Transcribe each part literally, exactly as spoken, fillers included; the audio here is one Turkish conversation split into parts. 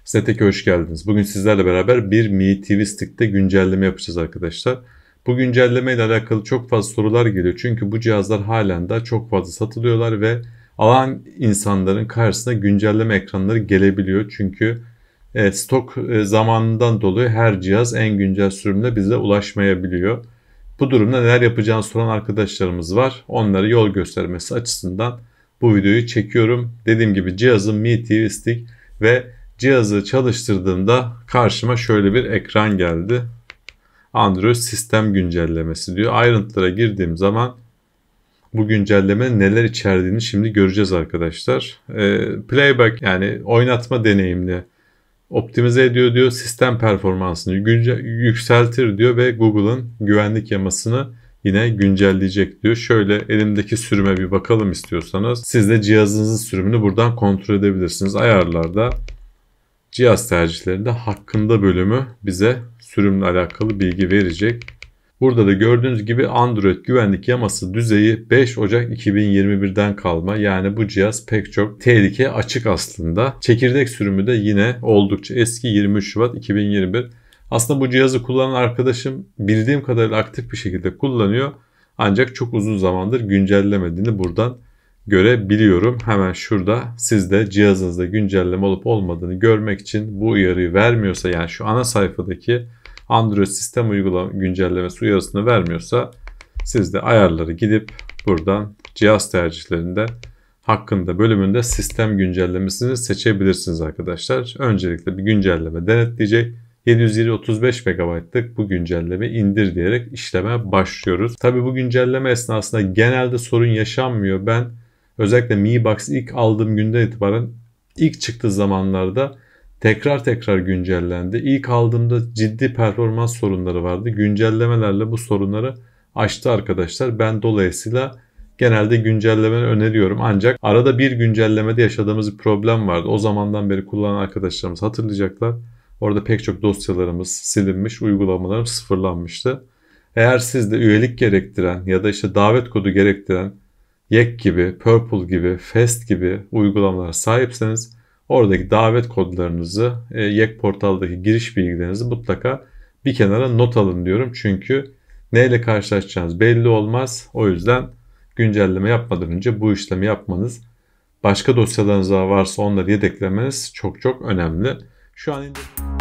Snatek'e hoş geldiniz. Bugün sizlerle beraber bir Mi T V Stick'te güncelleme yapacağız arkadaşlar. Bu güncelleme ile alakalı çok fazla sorular geliyor. Çünkü bu cihazlar halen daha çok fazla satılıyorlar ve alan insanların karşısına güncelleme ekranları gelebiliyor. Çünkü e, stok e, zamanından dolayı her cihaz en güncel sürümle bize ulaşmayabiliyor. Bu durumda neler yapacağını soran arkadaşlarımız var. Onlara yol göstermesi açısından bu videoyu çekiyorum. Dediğim gibi cihazım Mi T V Stick ve cihazı çalıştırdığımda karşıma şöyle bir ekran geldi. Android sistem güncellemesi diyor. Ayrıntılara girdiğim zaman bu güncelleme neler içerdiğini şimdi göreceğiz arkadaşlar. E, playback yani oynatma deneyimini optimize ediyor diyor. Sistem performansını yükseltir diyor ve Google'ın güvenlik yamasını yine güncelleyecek diyor. Şöyle elimdeki sürüme bir bakalım istiyorsanız. Siz de cihazınızın sürümünü buradan kontrol edebilirsiniz. Ayarlarda cihaz tercihlerinde hakkında bölümü bize sürümle alakalı bilgi verecek. Burada da gördüğünüz gibi Android güvenlik yaması düzeyi beş Ocak iki bin yirmi birden kalma. Yani bu cihaz pek çok tehlike açık aslında. Çekirdek sürümü de yine oldukça eski yirmi üç Şubat iki bin yirmi bir. Aslında bu cihazı kullanan arkadaşım bildiğim kadarıyla aktif bir şekilde kullanıyor. Ancak çok uzun zamandır güncellemediğini buradan görebiliyorum. Hemen şurada siz de cihazınızda güncelleme olup olmadığını görmek için bu uyarıyı vermiyorsa, yani şu ana sayfadaki Android sistem uygulama güncellemesi uyarısını vermiyorsa siz de ayarları gidip buradan cihaz tercihlerinde hakkında bölümünde sistem güncellemesini seçebilirsiniz arkadaşlar. Öncelikle bir güncelleme denetleyecek. yedi yüz otuz beş megabaytlık bu güncelleme indir diyerek işleme başlıyoruz. Tabi bu güncelleme esnasında genelde sorun yaşanmıyor. Ben özellikle Mi Box ilk aldığım günden itibaren ilk çıktığı zamanlarda tekrar tekrar güncellendi. İlk aldığımda ciddi performans sorunları vardı. Güncellemelerle bu sorunları aştı arkadaşlar. Ben dolayısıyla genelde güncellemeyi öneriyorum. Ancak arada bir güncellemede yaşadığımız bir problem vardı. O zamandan beri kullanan arkadaşlarımız hatırlayacaklar. Orada pek çok dosyalarımız silinmiş, uygulamalarım sıfırlanmıştı. Eğer siz de üyelik gerektiren ya da işte davet kodu gerektiren Yek gibi, Purple gibi, Fast gibi uygulamalara sahipseniz oradaki davet kodlarınızı, Yek portaldaki giriş bilgilerinizi mutlaka bir kenara not alın diyorum. Çünkü neyle karşılaşacağınız belli olmaz. O yüzden güncelleme yapmadan önce bu işlemi yapmanız, başka dosyalarınız varsa onları yedeklemeniz çok çok önemli. Şu an indirme,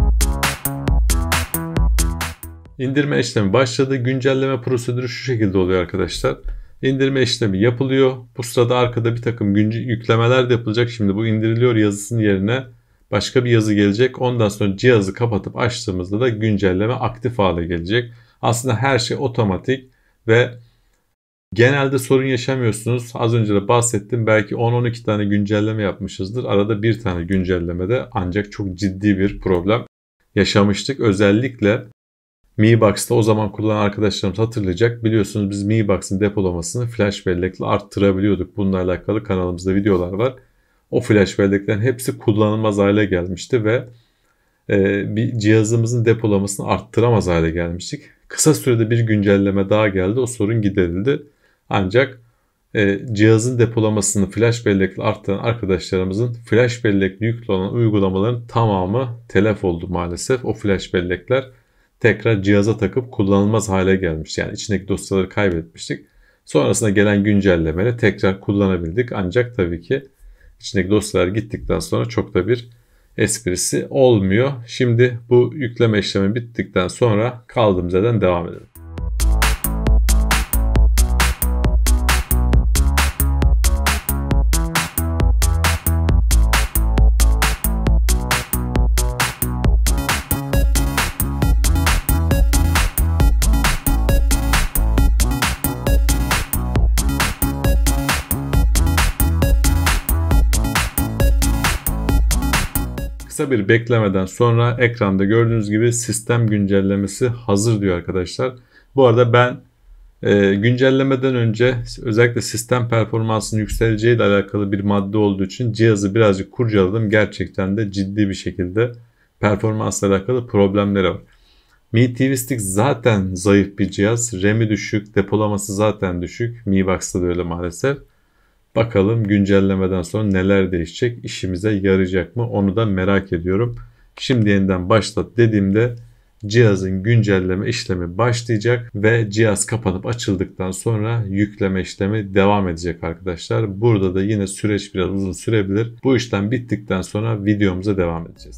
indirme işlemi başladı. Güncelleme prosedürü şu şekilde oluyor arkadaşlar. İndirme işlemi yapılıyor. Bu sırada arkada bir takım yüklemeler de yapılacak. Şimdi bu indiriliyor yazısının yerine başka bir yazı gelecek. Ondan sonra cihazı kapatıp açtığımızda da güncelleme aktif hale gelecek. Aslında her şey otomatik ve genelde sorun yaşamıyorsunuz. Az önce de bahsettim. Belki on on iki tane güncelleme yapmışızdır. Arada bir tane güncellemede ancak çok ciddi bir problem yaşamıştık. Özellikle Mi Box'ta o zaman kullanan arkadaşlarımız hatırlayacak. Biliyorsunuz biz Mi Box'ın depolamasını flash bellekle arttırabiliyorduk. Bununla alakalı kanalımızda videolar var. O flash belleklerin hepsi kullanılmaz hale gelmişti ve e, bir cihazımızın depolamasını arttıramaz hale gelmiştik. Kısa sürede bir güncelleme daha geldi. O sorun giderildi. Ancak e, cihazın depolamasını flash bellekle arttıran arkadaşlarımızın flash bellekli yüklü olan uygulamaların tamamı telef oldu maalesef. O flash bellekler tekrar cihaza takıp kullanılmaz hale gelmiş. Yani içindeki dosyaları kaybetmiştik. Sonrasında gelen güncellemeyle tekrar kullanabildik. Ancak tabii ki içindeki dosyalar gittikten sonra çok da bir esprisi olmuyor. Şimdi bu yükleme işlemi bittikten sonra kaldığımız yerden devam edelim. Kısa bir beklemeden sonra ekranda gördüğünüz gibi sistem güncellemesi hazır diyor arkadaşlar. Bu arada ben e, güncellemeden önce özellikle sistem performansının yükseleceği ile alakalı bir madde olduğu için cihazı birazcık kurcaladım. Gerçekten de ciddi bir şekilde performansla alakalı problemleri var. Mi T V Stick zaten zayıf bir cihaz. RAM'i düşük, depolaması zaten düşük. Mi Box'ta da öyle maalesef. Bakalım güncellemeden sonra neler değişecek, işimize yarayacak mı onu da merak ediyorum. Şimdi yeniden başlat dediğimde cihazın güncelleme işlemi başlayacak ve cihaz kapanıp açıldıktan sonra yükleme işlemi devam edecek arkadaşlar. Burada da yine süreç biraz uzun sürebilir. Bu işlem bittikten sonra videomuza devam edeceğiz.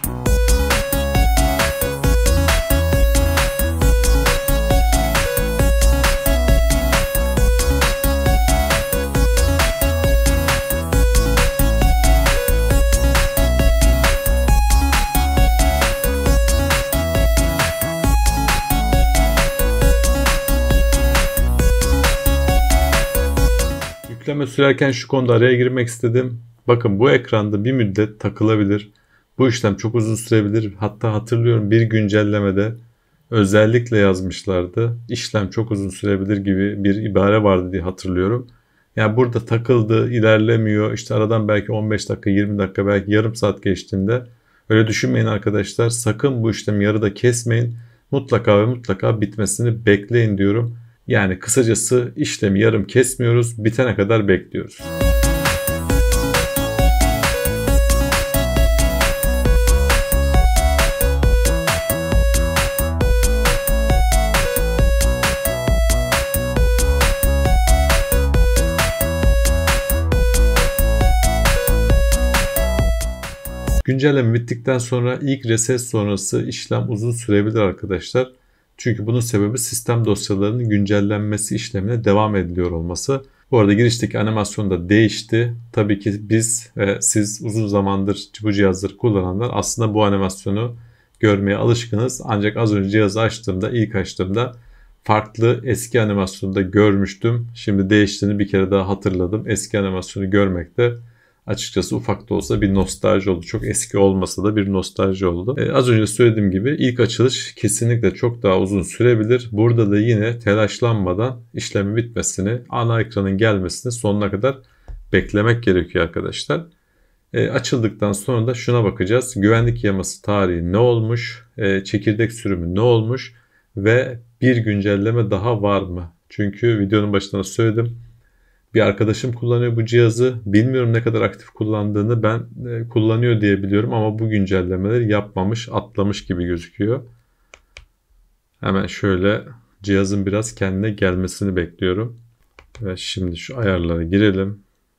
Yükleme sürerken şu konuda araya girmek istedim. Bakın bu ekranda bir müddet takılabilir. Bu işlem çok uzun sürebilir. Hatta hatırlıyorum bir güncellemede özellikle yazmışlardı. İşlem çok uzun sürebilir gibi bir ibare vardı diye hatırlıyorum. Yani burada takıldı, ilerlemiyor. İşte aradan belki on beş dakika, yirmi dakika, belki yarım saat geçtiğinde öyle düşünmeyin arkadaşlar. Sakın bu işlemi yarıda kesmeyin. Mutlaka ve mutlaka bitmesini bekleyin diyorum. Yani kısacası işlemi yarım kesmiyoruz, bitene kadar bekliyoruz. Güncelleme bittikten sonra ilk reset sonrası işlem uzun sürebilir arkadaşlar. Çünkü bunun sebebi sistem dosyalarının güncellenmesi işlemine devam ediliyor olması. Bu arada girişteki animasyon da değişti. Tabii ki biz ve siz uzun zamandır bu cihazları kullananlar aslında bu animasyonu görmeye alışkınız. Ancak az önce cihazı açtığımda, ilk açtığımda farklı eski animasyonu da görmüştüm. Şimdi değiştiğini bir kere daha hatırladım. Eski animasyonu görmek de açıkçası ufak da olsa bir nostalji oldu. Çok eski olmasa da bir nostalji oldu. Ee, az önce söylediğim gibi ilk açılış kesinlikle çok daha uzun sürebilir. Burada da yine telaşlanmadan işlemin bitmesini, ana ekranın gelmesini sonuna kadar beklemek gerekiyor arkadaşlar. Ee, açıldıktan sonra da şuna bakacağız. Güvenlik yaması tarihi ne olmuş? Ee, çekirdek sürümü ne olmuş? Ve bir güncelleme daha var mı? Çünkü videonun başında söyledim. Bir arkadaşım kullanıyor bu cihazı. Bilmiyorum ne kadar aktif kullandığını, ben e, kullanıyor diye biliyorum ama bu güncellemeleri yapmamış, atlamış gibi gözüküyor. Hemen şöyle cihazın biraz kendine gelmesini bekliyorum. Ve şimdi şu ayarlara girelim.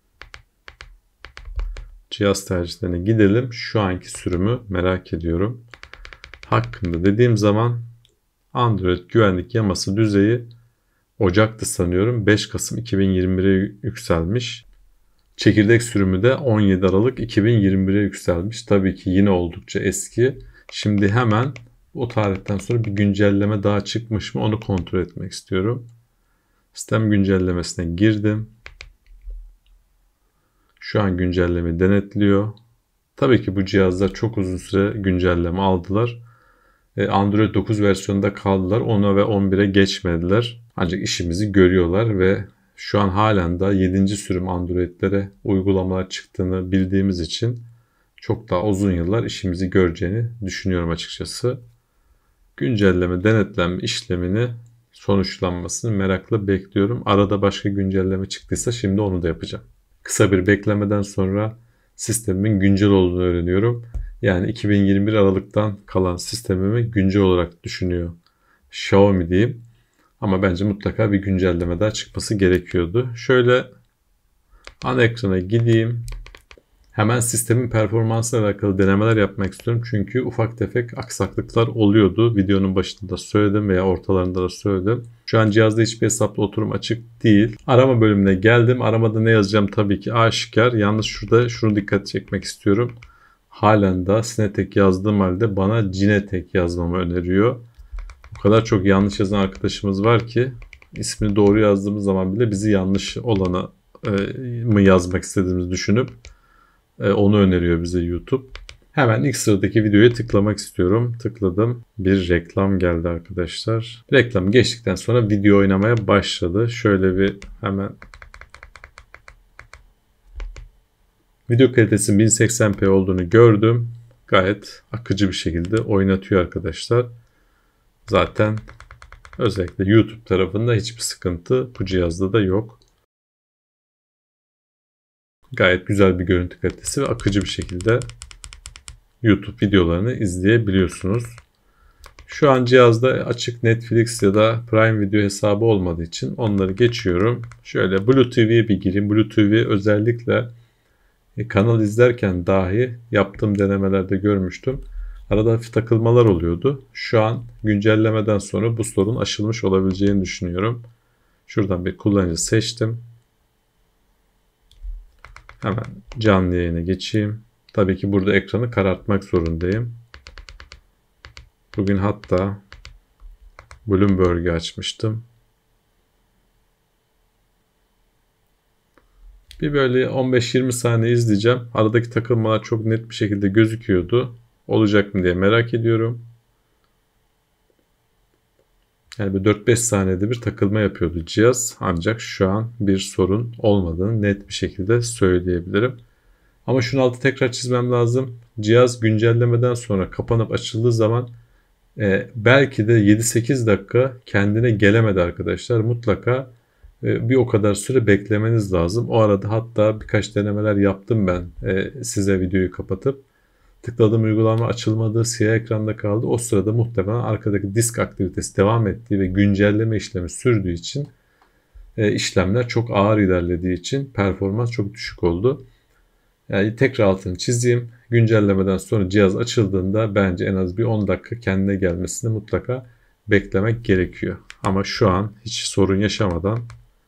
Cihaz tercihlerine gidelim. Şu anki sürümü merak ediyorum. Hakkında dediğim zaman Android güvenlik yaması düzeyi Ocak'tı sanıyorum. beş Kasım iki bin yirmi bire yükselmiş. Çekirdek sürümü de on yedi Aralık iki bin yirmi bire yükselmiş. Tabii ki yine oldukça eski. Şimdi hemen o tarihten sonra bir güncelleme daha çıkmış mı onu kontrol etmek istiyorum. Sistem güncellemesine girdim. Şu an güncelleme denetliyor. Tabii ki bu cihazlar çok uzun süre güncelleme aldılar. Android dokuz versiyonunda kaldılar. ona ve on bire geçmediler. Ancak işimizi görüyorlar ve şu an halen daha yedinci sürüm Android'lere uygulamalar çıktığını bildiğimiz için çok daha uzun yıllar işimizi göreceğini düşünüyorum açıkçası. Güncelleme, denetlenme işlemini sonuçlanmasını merakla bekliyorum. Arada başka güncelleme çıktıysa şimdi onu da yapacağım. Kısa bir beklemeden sonra sistemimin güncel olduğunu öğreniyorum. Yani iki bin yirmi bir Aralık'tan kalan sistemimi güncel olarak düşünüyor Xiaomi diyeyim. Ama bence mutlaka bir güncelleme daha çıkması gerekiyordu. Şöyle ana ekrana gideyim. Hemen sistemin performansıyla alakalı denemeler yapmak istiyorum. Çünkü ufak tefek aksaklıklar oluyordu. Videonun başında da söyledim veya ortalarında da söyledim. Şu an cihazda hiçbir hesaplı oturum açık değil. Arama bölümüne geldim. Aramada ne yazacağım tabii ki aşikar. Yalnız şurada şunu dikkat çekmek istiyorum. Halen daha Cinetek yazdığım halde bana Cinetek yazmamı öneriyor. O kadar çok yanlış yazan arkadaşımız var ki ismini doğru yazdığımız zaman bile bizi yanlış olana e, mı yazmak istediğimizi düşünüp e, onu öneriyor bize YouTube. Hemen ilk sıradaki videoya tıklamak istiyorum. Tıkladım. Bir reklam geldi arkadaşlar. Reklam geçtikten sonra video oynamaya başladı. Şöyle bir hemen video kalitesinin bin seksen p olduğunu gördüm. Gayet akıcı bir şekilde oynatıyor arkadaşlar. Zaten özellikle YouTube tarafında hiçbir sıkıntı bu cihazda da yok. Gayet güzel bir görüntü kalitesi ve akıcı bir şekilde YouTube videolarını izleyebiliyorsunuz. Şu an cihazda açık Netflix ya da Prime Video hesabı olmadığı için onları geçiyorum. Şöyle Blue T V'ye bir gireyim. Blue T V özellikle kanal izlerken dahi yaptığım denemelerde görmüştüm. Arada hafif takılmalar oluyordu. Şu an güncellemeden sonra bu sorun aşılmış olabileceğini düşünüyorum. Şuradan bir kullanıcı seçtim. Hemen canlı yayına geçeyim. Tabii ki burada ekranı karartmak zorundayım. Bugün hatta Bloomberg'i açmıştım. Bir böyle on beş yirmi saniye izleyeceğim. Aradaki takılmalar çok net bir şekilde gözüküyordu. Olacak mı diye merak ediyorum. Yani bir dört beş saniyede bir takılma yapıyordu cihaz. Ancak şu an bir sorun olmadığını net bir şekilde söyleyebilirim. Ama şunu altı tekrar çizmem lazım. Cihaz güncellemeden sonra kapanıp açıldığı zaman e, belki de yedi sekiz dakika kendine gelemedi arkadaşlar. Mutlaka e, bir o kadar süre beklemeniz lazım. O arada hatta birkaç denemeler yaptım ben e, size videoyu kapatıp. Tıkladığım uygulama açılmadı, siyah ekranda kaldı. O sırada muhtemelen arkadaki disk aktivitesi devam ettiği ve güncelleme işlemi sürdüğü için e, işlemler çok ağır ilerlediği için performans çok düşük oldu. Yani tekrar altını çizeyim. Güncellemeden sonra cihaz açıldığında bence en az bir on dakika kendine gelmesini mutlaka beklemek gerekiyor. Ama şu an hiç sorun yaşamadan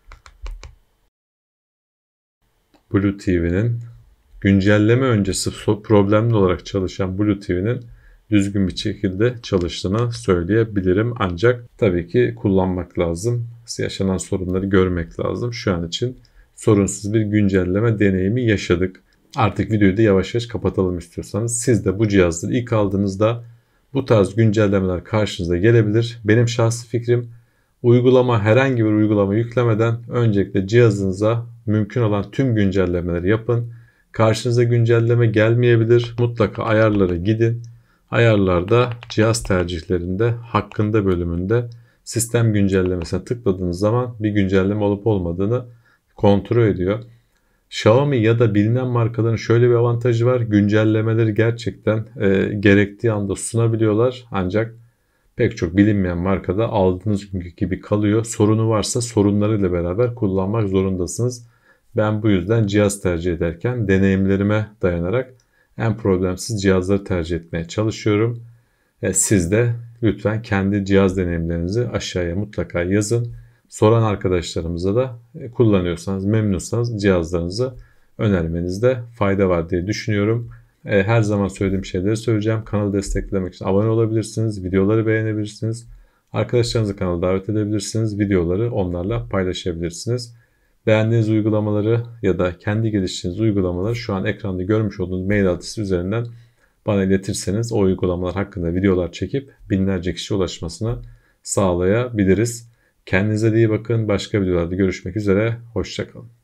Blue T V'nin güncelleme öncesi problemli olarak çalışan Blue T V'nin düzgün bir şekilde çalıştığını söyleyebilirim. Ancak tabii ki kullanmak lazım. Yaşanan sorunları görmek lazım. Şu an için sorunsuz bir güncelleme deneyimi yaşadık. Artık videoyu da yavaş yavaş kapatalım istiyorsanız. Siz de bu cihazları ilk aldığınızda bu tarz güncellemeler karşınıza gelebilir. Benim şahsi fikrim, uygulama herhangi bir uygulama yüklemeden öncelikle cihazınıza mümkün olan tüm güncellemeleri yapın. Karşınıza güncelleme gelmeyebilir. Mutlaka ayarlara gidin. Ayarlarda cihaz tercihlerinde hakkında bölümünde sistem güncellemesine tıkladığınız zaman bir güncelleme olup olmadığını kontrol ediyor. Xiaomi ya da bilinen markaların şöyle bir avantajı var. Güncellemeleri gerçekten e, gerektiği anda sunabiliyorlar. Ancak pek çok bilinmeyen markada aldığınız günkü gibi kalıyor. Sorunu varsa sorunlarıyla beraber kullanmak zorundasınız. Ben bu yüzden cihaz tercih ederken deneyimlerime dayanarak en problemsiz cihazları tercih etmeye çalışıyorum. E, siz de lütfen kendi cihaz deneyimlerinizi aşağıya mutlaka yazın. Soran arkadaşlarımıza da e, kullanıyorsanız, memnunsanız cihazlarınızı önermenizde fayda var diye düşünüyorum. E, her zaman söylediğim şeyleri söyleyeceğim. Kanalı desteklemek için abone olabilirsiniz, videoları beğenebilirsiniz. Arkadaşlarınızı kanala davet edebilirsiniz, videoları onlarla paylaşabilirsiniz. Beğendiğiniz uygulamaları ya da kendi geliştirdiğiniz uygulamaları şu an ekranda görmüş olduğunuz mail adresi üzerinden bana iletirseniz o uygulamalar hakkında videolar çekip binlerce kişiye ulaşmasını sağlayabiliriz. Kendinize iyi bakın. Başka videolarda görüşmek üzere. Hoşça kalın.